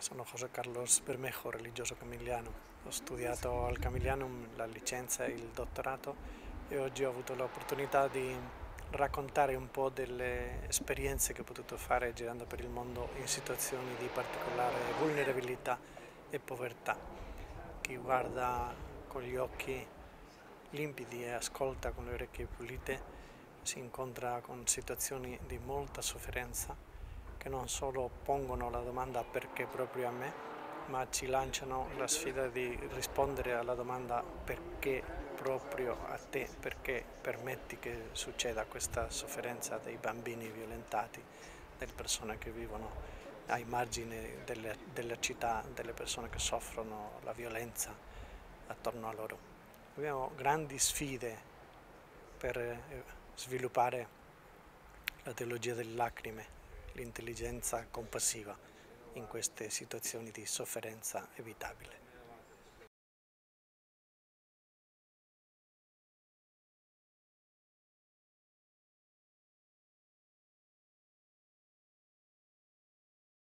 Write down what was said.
Sono José Carlos Bermejo, religioso camigliano. Ho studiato al Camiglianum la licenza e il dottorato e oggi ho avuto l'opportunità di raccontare un po' delle esperienze che ho potuto fare girando per il mondo in situazioni di particolare vulnerabilità e povertà. Chi guarda con gli occhi limpidi e ascolta con le orecchie pulite si incontra con situazioni di molta sofferenza che non solo pongono la domanda perché proprio a me, ma ci lanciano la sfida di rispondere alla domanda perché proprio a te, perché permetti che succeda questa sofferenza dei bambini violentati, delle persone che vivono ai margini della città, delle persone che soffrono la violenza attorno a loro. Abbiamo grandi sfide per sviluppare la teologia delle lacrime, l'intelligenza compassiva in queste situazioni di sofferenza evitabile.